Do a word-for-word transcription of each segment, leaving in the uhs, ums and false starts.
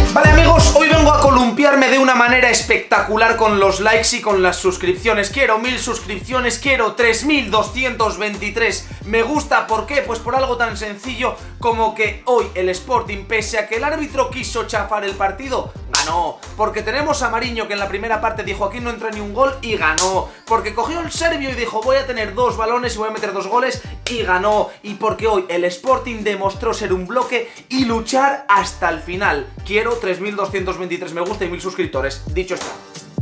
Vale amigos, hoy vengo a columpiarme de una manera espectacular con los likes y con las suscripciones. Quiero mil suscripciones, quiero tres mil doscientos veintitrés me gusta. ¿Por qué? Pues por algo tan sencillo como que hoy el Sporting, pese a que el árbitro quiso chafar el partido, ganó. Porque tenemos a Mariño, que en la primera parte dijo aquí no entra ni un gol, y ganó. Porque cogió el serbio y dijo voy a tener dos balones y voy a meter dos goles, y ganó. Y porque hoy el Sporting demostró ser un bloque y luchar hasta el final. Quiero tres mil doscientos veintitrés me gusta y mil suscriptores. Dicho está.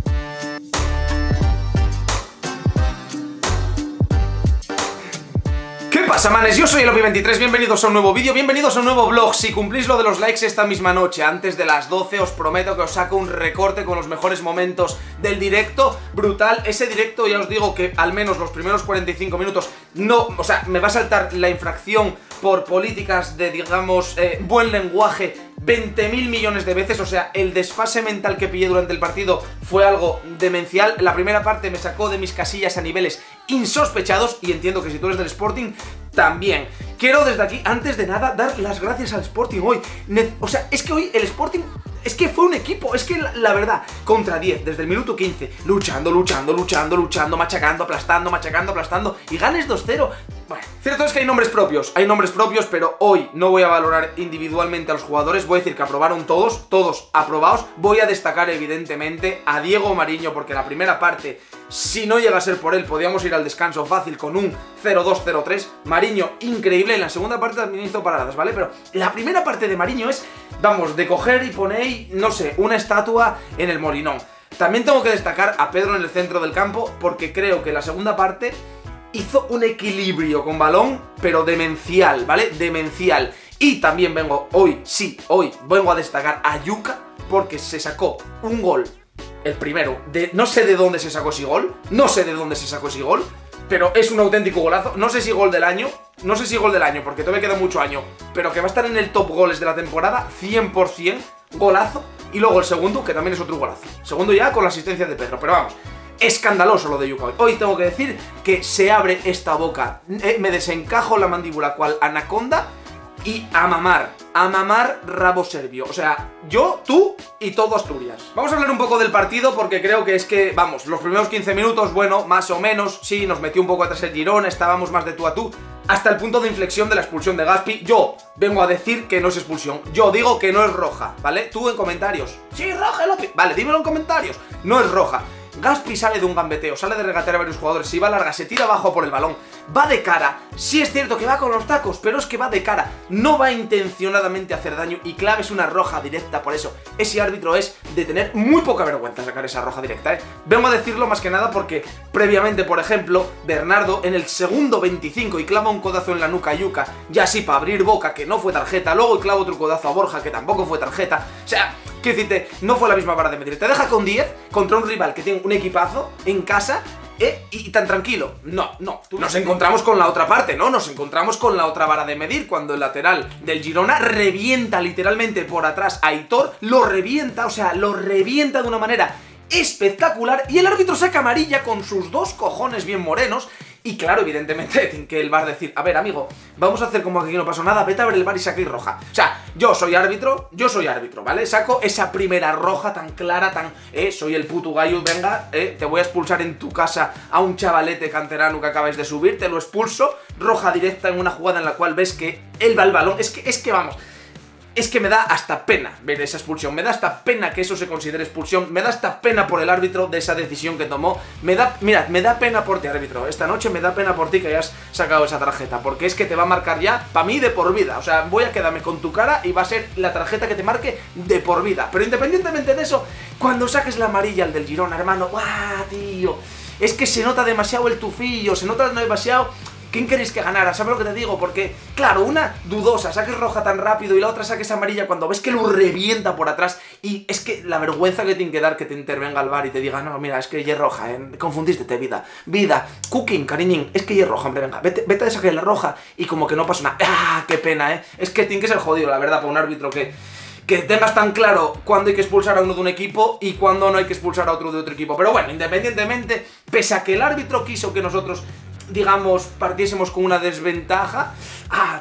¿Qué pasa, manes? Yo soy el Opi veintitrés, bienvenidos a un nuevo vídeo, bienvenidos a un nuevo vlog. Si cumplís lo de los likes esta misma noche, antes de las doce, os prometo que os saco un recorte con los mejores momentos del directo. Brutal, ese directo ya os digo que al menos los primeros cuarenta y cinco minutos no, o sea, me va a saltar la infracción por políticas de, digamos, eh, buen lenguaje veinte mil millones de veces. O sea, el desfase mental que pillé durante el partido fue algo demencial. La primera parte me sacó de mis casillas a niveles insospechados, y entiendo que si tú eres del Sporting también. Quiero desde aquí, antes de nada, dar las gracias al Sporting hoy. O sea, es que hoy el Sporting, es que fue un equipo, es que la, la verdad, contra diez, desde el minuto quince, luchando, luchando, luchando, luchando, machacando, aplastando, machacando, aplastando, y ganes dos cero. Bueno, cierto es que hay nombres propios, hay nombres propios, pero hoy no voy a valorar individualmente a los jugadores. Voy a decir que aprobaron todos, todos aprobados. Voy a destacar evidentemente a Diego Mariño, porque la primera parte, si no llega a ser por él, podíamos ir al descanso fácil con un cero dos cero tres. Mariño, increíble. En la segunda parte también hizo paradas, ¿vale? Pero la primera parte de Mariño es, vamos, de coger y poner, no sé, una estatua en el Molinón. También tengo que destacar a Pedro en el centro del campo, porque creo que la segunda parte hizo un equilibrio con balón, pero demencial, ¿vale? Demencial. Y también vengo, hoy, sí, hoy, vengo a destacar a Yuka, porque se sacó un gol, el primero, de no sé de dónde se sacó ese gol, no sé de dónde se sacó ese gol, pero es un auténtico golazo. No sé si gol del año, no sé si gol del año, porque todavía queda mucho año, pero que va a estar en el top goles de la temporada, cien por cien, golazo. Y luego el segundo, que también es otro golazo. Segundo ya con la asistencia de Pedro, pero vamos, escandaloso lo de Yuka hoy. Hoy tengo que decir que se abre esta boca, eh, me desencajo la mandíbula cual anaconda, y a mamar, a mamar rabo serbio. O sea, yo, tú y todo Asturias. Vamos a hablar un poco del partido, porque creo que es que, vamos, los primeros quince minutos, bueno, más o menos, sí, nos metió un poco atrás el Girona, estábamos más de tú a tú, hasta el punto de inflexión de la expulsión de Gaspi. Yo vengo a decir que no es expulsión, yo digo que no es roja, ¿vale? Tú en comentarios, sí, roja, Lopi, vale, dímelo en comentarios, no es roja. Gaspi sale de un gambeteo, sale de regatear a varios jugadores, se va larga, se tira abajo por el balón, va de cara. Sí es cierto que va con los tacos, pero es que va de cara, no va intencionadamente a hacer daño, y clave es una roja directa. Por eso ese árbitro es de tener muy poca vergüenza sacar esa roja directa, ¿eh? Vengo a decirlo más que nada porque previamente, por ejemplo, Bernardo en el segundo veinticinco y clava un codazo en la nuca a Yuka, ya así para abrir boca, que no fue tarjeta, luego y clava otro codazo a Borja, que tampoco fue tarjeta. O sea, quiero decirte, no fue la misma vara de medir. Te deja con diez contra un rival que tiene un equipazo en casa, ¿eh? Y tan tranquilo. No, no. Nos encontramos con la otra parte, ¿no? Nos encontramos con la otra vara de medir, cuando el lateral del Girona revienta literalmente por atrás a Aitor, lo revienta, o sea, lo revienta de una manera espectacular, y el árbitro saca amarilla con sus dos cojones bien morenos. Y claro, evidentemente, tiene que el V A R decir, a ver, amigo, vamos a hacer como que aquí no pasó nada, vete a ver el V A R y saca y roja. O sea, yo soy árbitro, yo soy árbitro, ¿vale? Saco esa primera roja tan clara, tan, eh, soy el puto gallo, venga, eh, te voy a expulsar en tu casa a un chavalete canterano que acabáis de subir, te lo expulso, roja directa en una jugada en la cual ves que él va al balón. Es que, es que vamos, es que me da hasta pena ver esa expulsión, me da hasta pena que eso se considere expulsión, me da hasta pena por el árbitro de esa decisión que tomó, me da, mirad, me da pena por ti, árbitro, esta noche me da pena por ti que hayas sacado esa tarjeta, porque es que te va a marcar ya, para mí, de por vida. O sea, voy a quedarme con tu cara y va a ser la tarjeta que te marque de por vida. Pero independientemente de eso, cuando saques la amarilla al del Girona, hermano, ¡guau, tío! Es que se nota demasiado el tufillo, se nota demasiado. ¿Quién queréis que ganara? ¿Sabes lo que te digo? Porque, claro, una dudosa, saques roja tan rápido, y la otra saques amarilla cuando ves que lo revienta por atrás. Y es que la vergüenza que tiene que dar que te intervenga el V A R y te diga, no, mira, es que ya es roja, ¿eh? Confundiste, vida. Vida, cooking, cariñín, es que ya es roja, hombre, venga, vete, vete a sacar la roja, y como que no pasa nada. ¡Ah, qué pena, eh! Es que tiene que ser jodido, la verdad, para un árbitro que... que tengas tan claro cuándo hay que expulsar a uno de un equipo y cuándo no hay que expulsar a otro de otro equipo. Pero bueno, independientemente, pese a que el árbitro quiso que nosotros, digamos, partiésemos con una desventaja, ah, tú,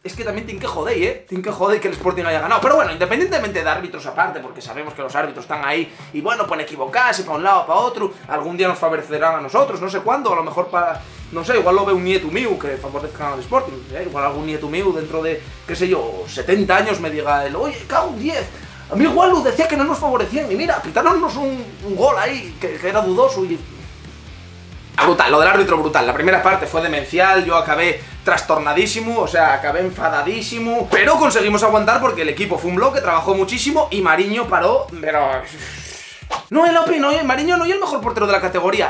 es que también tiene que joder, ¿eh? Tiene que joder que el Sporting haya ganado. Pero bueno, independientemente de árbitros aparte, porque sabemos que los árbitros están ahí y bueno, pueden equivocarse para un lado o para otro. Algún día nos favorecerán a nosotros, no sé cuándo, a lo mejor para... No sé, igual lo ve un nieto mío que favorezca al Sporting, ¿eh? Igual algún nieto mío dentro de, qué sé yo, setenta años me diga él, oye, cago en diez. A mí igual lo decía que no nos favorecían y mira, pitaronnos un, un gol ahí que, que era dudoso y... Brutal, lo del árbitro brutal. La primera parte fue demencial, yo acabé trastornadísimo, o sea, acabé enfadadísimo, pero conseguimos aguantar porque el equipo fue un bloque, trabajó muchísimo y Mariño paró, pero... No, el Opi, no, Mariño no es el mejor portero de la categoría.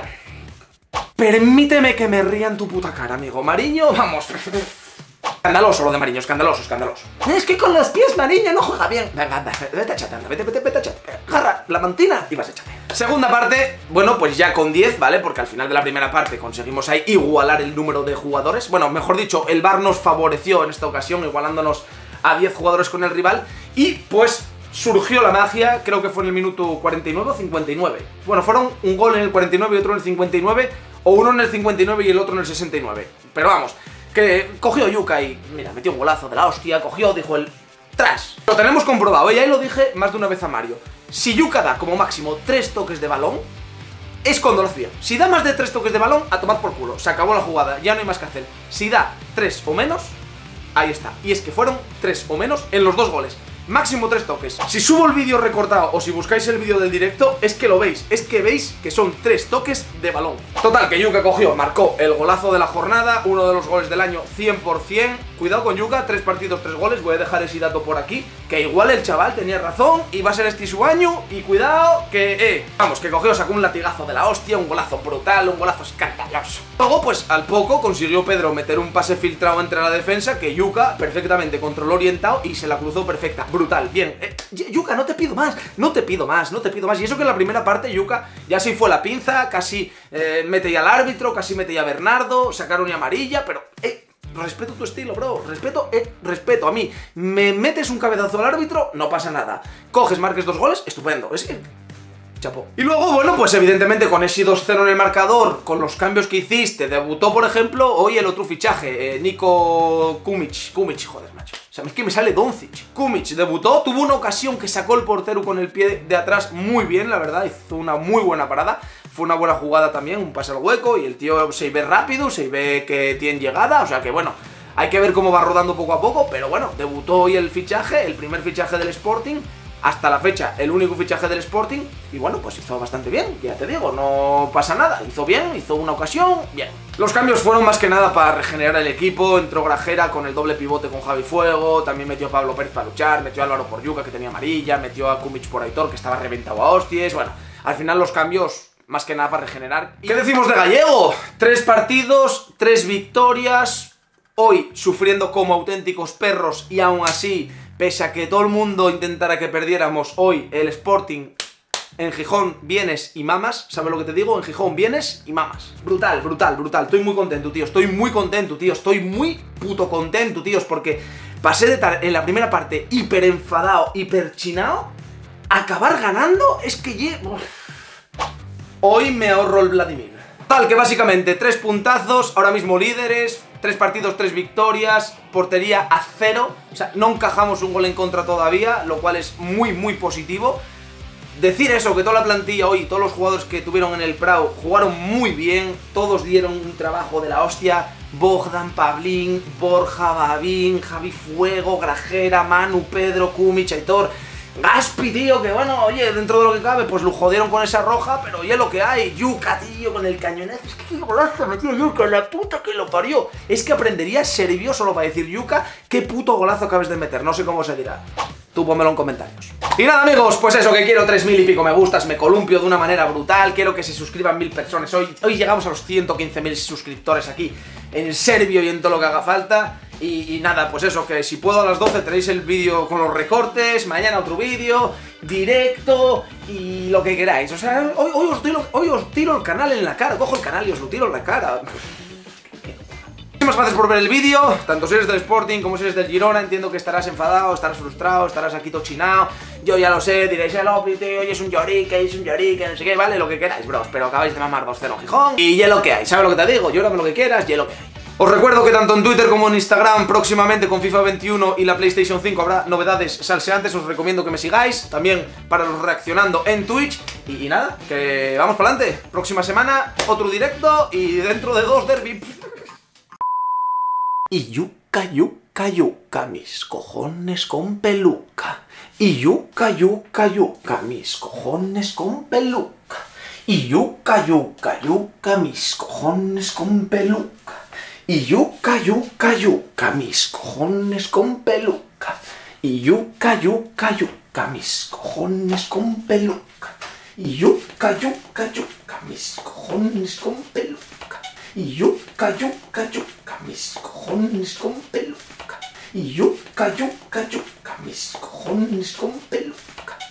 Permíteme que me ría en tu puta cara, amigo. Mariño, vamos... Escandaloso lo de Mariño, escandaloso, escandaloso. Es que con los pies Mariño no juega bien. Venga, anda, vete a chate, vete, vete, vete a chate. Agarra la mantina y vas a chate. Segunda parte, bueno, pues ya con diez, ¿vale? Porque al final de la primera parte conseguimos ahí igualar el número de jugadores. Bueno, mejor dicho, el V A R nos favoreció en esta ocasión, igualándonos a diez jugadores con el rival. Y pues surgió la magia, creo que fue en el minuto cuarenta y nueve o cincuenta y nueve. Bueno, fueron un gol en el cuarenta y nueve y otro en el cincuenta y nueve, o uno en el cincuenta y nueve y el otro en el sesenta y nueve. Pero vamos, que cogió Yuka y, mira, metió un golazo de la hostia, cogió, dijo el tras. Lo tenemos comprobado, y ahí lo dije más de una vez a Mario. Si Yuka da como máximo tres toques de balón, es cuando lo hacía. Si da más de tres toques de balón, a tomar por culo. Se acabó la jugada, ya no hay más que hacer. Si da tres o menos, ahí está. Y es que fueron tres o menos en los dos goles. Máximo tres toques. Si subo el vídeo recortado o si buscáis el vídeo del directo, es que lo veis. Es que veis que son tres toques de balón. Total, que Yuka cogió, marcó el golazo de la jornada, uno de los goles del año cien por cien. Cuidado con Yuka, tres partidos, tres goles. Voy a dejar ese dato por aquí, que igual el chaval tenía razón y va a ser este su año. Y cuidado que, eh, vamos, que cogió, sacó un latigazo de la hostia, un golazo brutal, un golazo escandaloso. Luego, pues al poco consiguió Pedro meter un pase filtrado entre la defensa que Yuka perfectamente controló orientado y se la cruzó perfecta. Brutal, bien. Eh, Yuka, no te pido más, no te pido más, no te pido más. Y eso que en la primera parte Yuka ya sí fue la pinza, casi eh, mete ya al árbitro, casi mete ya a Bernardo, sacaron ya amarilla, pero... Eh, respeto tu estilo, bro, respeto, eh, respeto. A mí, me metes un cabezazo al árbitro, no pasa nada. Coges, marques dos goles, estupendo. Es que... Chapo. Y luego, bueno, pues evidentemente con ese dos cero en el marcador, con los cambios que hiciste, debutó, por ejemplo, hoy el otro fichaje, eh, Nico Kumic. Kumic, joder, macho. O sea, es que me sale Doncic. Kumic debutó, tuvo una ocasión que sacó el portero con el pie de atrás muy bien, la verdad, hizo una muy buena parada. Fue una buena jugada también, un pase al hueco y el tío se ve rápido, se ve que tiene llegada, o sea que bueno, hay que ver cómo va rodando poco a poco, pero bueno, debutó hoy el fichaje, el primer fichaje del Sporting, hasta la fecha el único fichaje del Sporting, y bueno, pues hizo bastante bien, ya te digo, no pasa nada, hizo bien, hizo una ocasión, bien. Los cambios fueron más que nada para regenerar el equipo, entró Grajera con el doble pivote con Javi Fuego, también metió a Pablo Pérez para luchar, metió a Álvaro por Yuka que tenía amarilla, metió a Kumic por Aitor que estaba reventado a hostias, bueno, al final los cambios... más que nada para regenerar. ¿Qué decimos de Gallego? Tres partidos, tres victorias, hoy sufriendo como auténticos perros y aún así, pese a que todo el mundo intentara que perdiéramos, hoy el Sporting en Gijón vienes y mamas, ¿sabes lo que te digo? En Gijón vienes y mamas. Brutal, brutal, brutal, estoy muy contento, tío, estoy muy contento, tío, estoy muy puto contento, tíos, porque pasé de estar en la primera parte hiper enfadado, hiper chinado, a acabar ganando, es que llevo... Hoy me ahorro el Vladimir. Tal que básicamente tres puntazos, ahora mismo líderes, tres partidos, tres victorias, portería a cero, o sea, no encajamos un gol en contra todavía, lo cual es muy muy positivo. Decir eso, que toda la plantilla hoy, todos los jugadores que tuvieron en el Prado jugaron muy bien, todos dieron un trabajo de la hostia. Bogdan, Pablín, Borja, Babín, Javi Fuego, Grajera, Manu, Pedro, Kumic, Aitor... Gaspi, tío, que bueno, oye, dentro de lo que cabe, pues lo jodieron con esa roja, pero oye lo que hay. Yuka, tío, con el cañonazo. Es que qué golazo metió Yuka, la puta que lo parió. Es que aprendería serbio solo para decir Yuka, qué puto golazo acabas de meter, no sé cómo se dirá. Tú pónmelo en comentarios. Y nada, amigos, pues eso, que quiero tres mil y pico me gustas, me columpio de una manera brutal, quiero que se suscriban mil personas. Hoy, hoy llegamos a los ciento quince mil suscriptores aquí, en serbio y en todo lo que haga falta. Y, y nada, pues eso, que si puedo a las doce tenéis el vídeo con los recortes, mañana otro vídeo, directo y lo que queráis. O sea, hoy, hoy, os tiro, hoy os tiro el canal en la cara, cojo el canal y os lo tiro en la cara. Muchísimas gracias por ver el vídeo, tanto si eres del Sporting como si eres del Girona, entiendo que estarás enfadado, estarás frustrado, estarás aquí tochinado, yo ya lo sé, diréis, el Opi, tío, hoy es un llorique, es un llorique, no sé qué, vale, lo que queráis, bros, pero acabáis de mamar dos cero Gijón, y ya lo que hay, ¿sabes lo que te digo? Llórame lo que quieras, ya lo que hay. Os recuerdo que tanto en Twitter como en Instagram próximamente con FIFA veintiuno y la PlayStation cinco habrá novedades salseantes, os recomiendo que me sigáis, también para los reaccionando en Twitch. Y, y nada, que vamos para adelante. Próxima semana otro directo y dentro de dos derby. Y yuca, yuca, yuca, mis cojones con peluca. Y yuca, yuca, yuca, mis cojones con peluca. Y yuca, yuca, yuca, mis cojones con peluca. Y yuca, yuca, yuca, mis cojones con peluca. Y yuca, yuca, yuca, mis cojones con peluca. Y yuca, yuca, yuca, mis cojones con peluca. Y yuca, yuca, yuca, mis cojones con peluca. Y yuca, yuca, yuca, mis cojones con peluca.